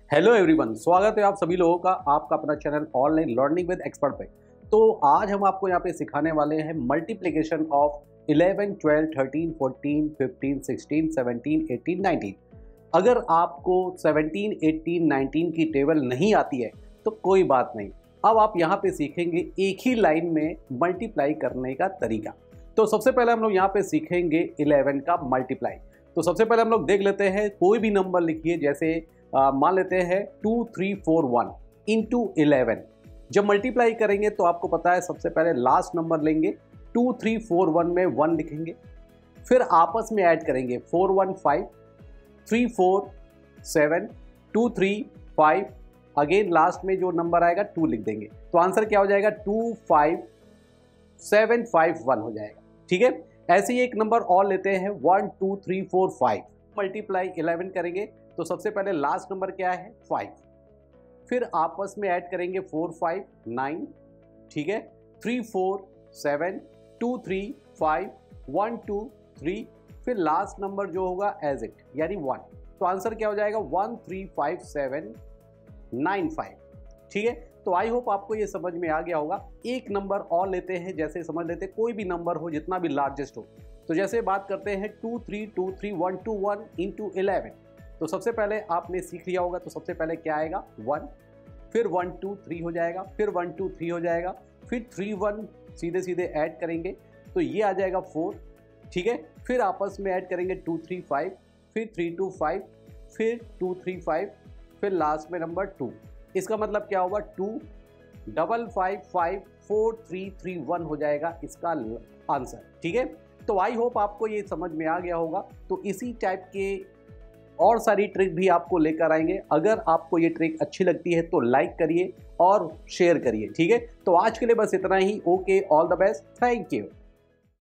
Hello everyone, स्वागत है आप सभी लोगों का आपका अपना channel online learning with expert पे। तो आज हम आपको यहाँ पे सिखाने वाले हैं मल्टीप्लिकेशन ऑफ 11, 12, 13, 14, 15, 16, 17, 18, 19। अगर आपको 17, 18, 19 की टेबल नहीं आती है तो कोई बात नहीं, अब आप यहाँ पे सीखेंगे एक ही लाइन में मल्टीप्लाई करने का तरीका। तो सबसे पहले हम लोग यहाँ पे सीखेंगे 11 का मल्टीप्लाई। तो सबसे पहले हम लोग देख लेते हैं, कोई भी नंबर लिखिए। जैसे मान लेते हैं 2, 3, 4, 1 इंटू 11। जब मल्टीप्लाई करेंगे तो आपको पता है सबसे पहले लास्ट नंबर लेंगे, 2, 3, 4, 1 में 1 लिखेंगे, फिर आपस में ऐड करेंगे 4, 1, 5, 3, 4, 7, 2, 3, 5, अगेन लास्ट में जो नंबर आएगा 2 लिख देंगे। तो आंसर क्या हो जाएगा? 2, 5, 7, 5, 1 हो जाएगा। ठीक है, ऐसे ही एक नंबर और लेते हैं 1, 2, 3, 4, 5 मल्टीप्लाई 11 करेंगे तो सबसे पहले लास्ट नंबर क्या है? 5, फिर आपस में ऐड करेंगे 4, 5, 9, ठीक है, 3, 4, 7, 2, 3, 5, 1, 2, 3, फिर लास्ट नंबर जो होगा एज इट यानी 1। तो आंसर क्या हो जाएगा? 1, 3, 5, 7, 9, 5। ठीक है, तो आई होप आपको ये समझ में आ गया होगा। एक नंबर और लेते हैं, जैसे समझ लेते हैं कोई भी नंबर हो जितना भी लार्जेस्ट हो। तो जैसे बात करते हैं 2, 3, 2, 3, 1, 2, 1 इंटू 11। तो सबसे पहले आपने सीख लिया होगा, तो सबसे पहले क्या आएगा? 1, फिर 1, 2, 3 हो जाएगा, फिर 1, 2, 3 हो जाएगा, फिर 3, 1 सीधे सीधे ऐड करेंगे तो ये आ जाएगा 4। ठीक है, फिर आपस में ऐड करेंगे 2, 3, 5, फिर 3, 2, 5, फिर 2, 3, 5, फिर लास्ट में नंबर 2। इसका मतलब क्या होगा? 2, 5, 5, 5, 4, 3, 3, 1 हो जाएगा इसका आंसर। ठीक है, तो आई होप आपको ये समझ में आ गया होगा। तो इसी टाइप के और सारी ट्रिक भी आपको लेकर आएंगे। अगर आपको ये ट्रिक अच्छी लगती है तो लाइक करिए और शेयर करिए। ठीक है, तो आज के लिए बस इतना ही। Okay, all the best, thank you.